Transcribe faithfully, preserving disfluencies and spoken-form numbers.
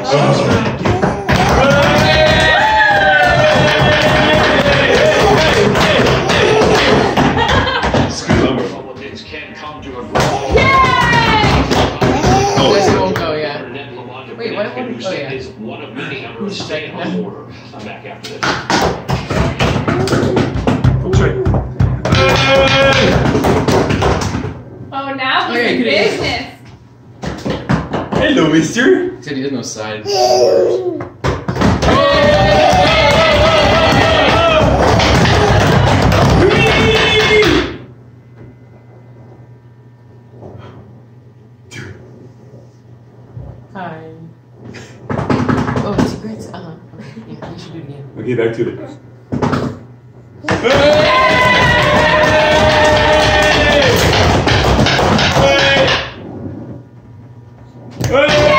Republicans can come to a Yay! Oh, it won't go, yeah. Wait, what won't go, yeah? Is one of many under a stay-at-home order. I'm back after this. Oh, now he's Okay, in good business. Hello, mister. He said he has no side. Hi. Oh, secrets? Uh-huh. Yeah, you should do it again. Okay, back to it. Hey! Hey!